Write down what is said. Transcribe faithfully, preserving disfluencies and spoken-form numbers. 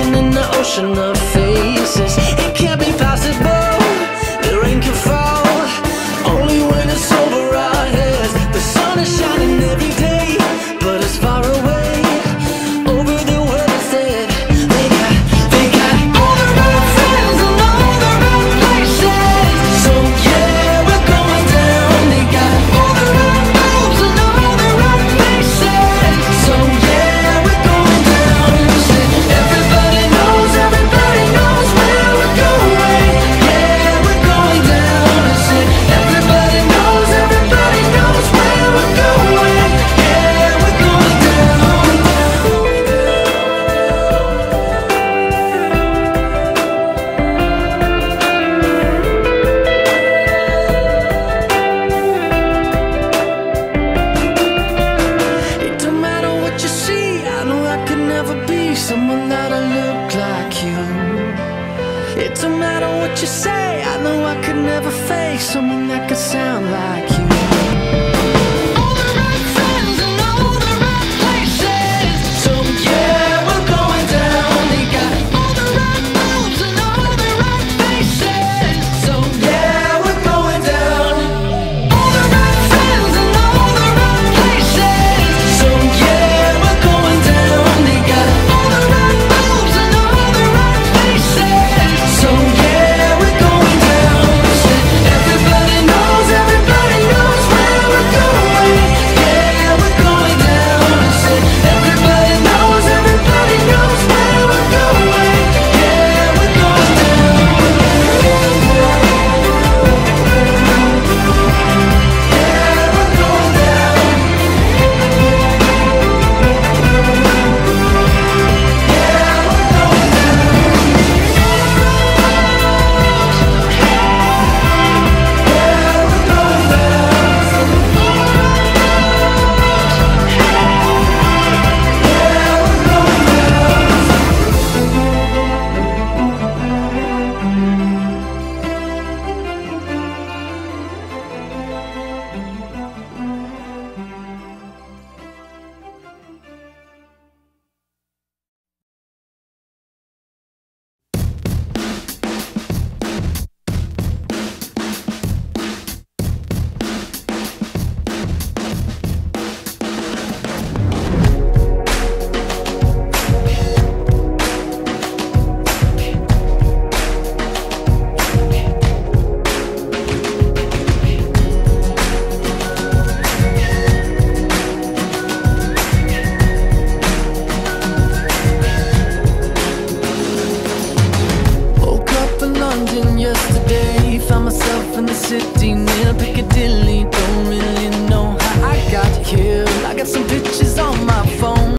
drowning in the ocean of faces. It can't be possible, the rain can fall only when it's over our heads. The sun is shining every day, but it's far away over the world instead. They got, they got all the right friends and all the right places. So yeah, we're going down. They got all the right moves and all the right faces. So yeah, we're going down. Said everybody knows, everybody knows where we're going. Yeah, we're going down. Said everybody knows, everybody knows where we're going. Yeah, we're going down. It don't matter what you see, I know I could never be someone that'll look like you. It don't matter what you say, I know I could never face someone that could sound like you. All the right friends and all the right places. So yeah, we're going down. They got all the right moves and all the right faces. So yeah, we're going down. All the right friends and all the right places. So yeah, we're going down. They got all the right moves and all the right faces. So yeah, we're going down. Said everybody knows, everybody knows where we're going. Yeah, we're going down. Said everybody knows, everybody knows where we're going. Yeah, we're going down. Yeah, we're going Woke up in London yesterday, found myself in the city near Piccadilly. Don't really know how I got here. I got some pictures on my phone.